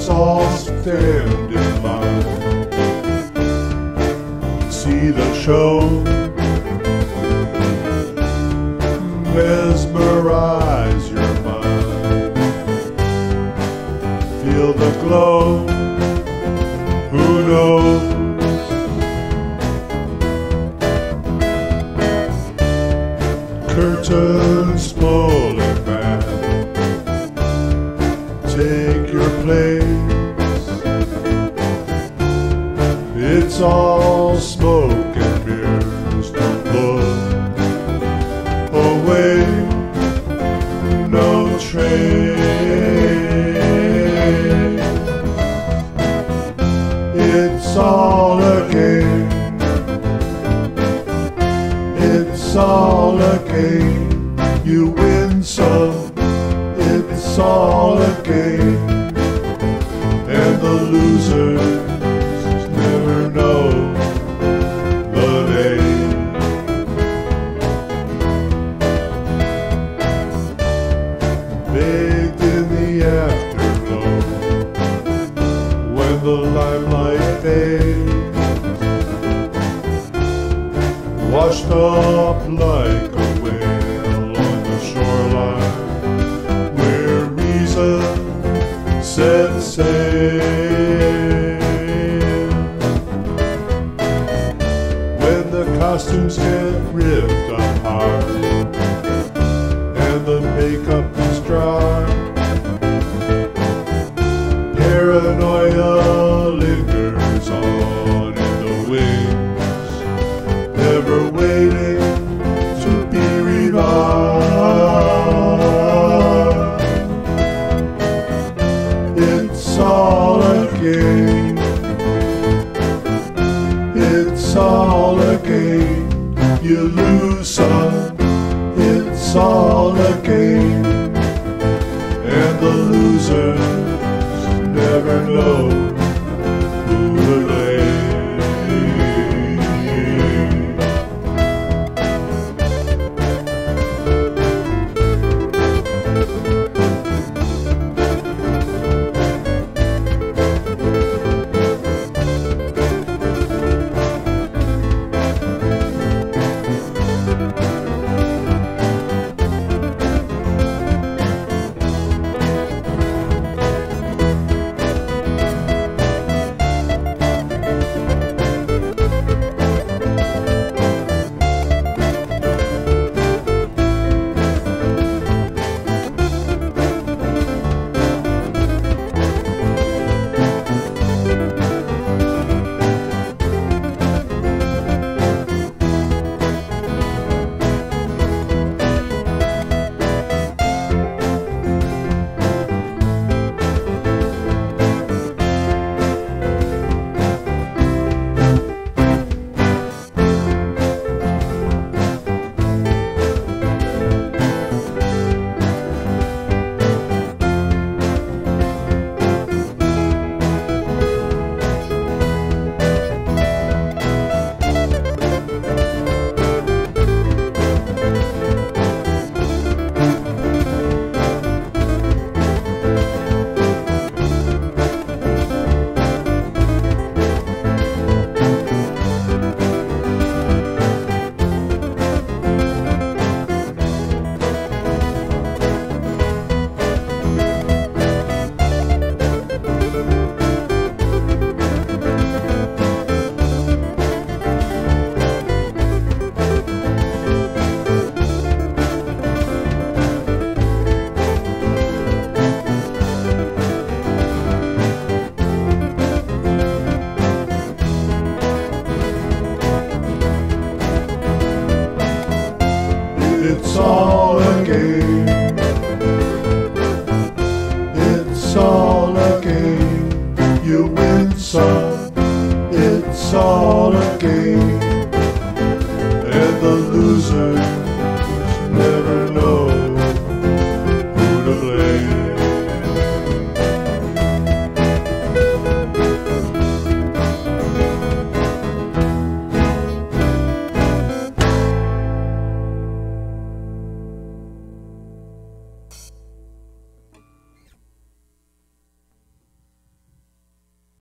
Let's all stand in line, see the show, mesmerize your mind, feel the glow. Who knows? Curtains pulling back, take your place. It's all smoke and mirrors. Don't look away, no trace. It's all a game. It's all a game. You win some. It's all a game. And the losers never know the name. Bathed in the afterglow, when the limelight fades, washed up like a whale on the shoreline, where reason set sail. When the costumes get ripped apart and the makeup is dry, paranoia lingers on in the wings, never waiting to be revived. It's all a game. It's all a game. You lose some. It's all a game. And the loser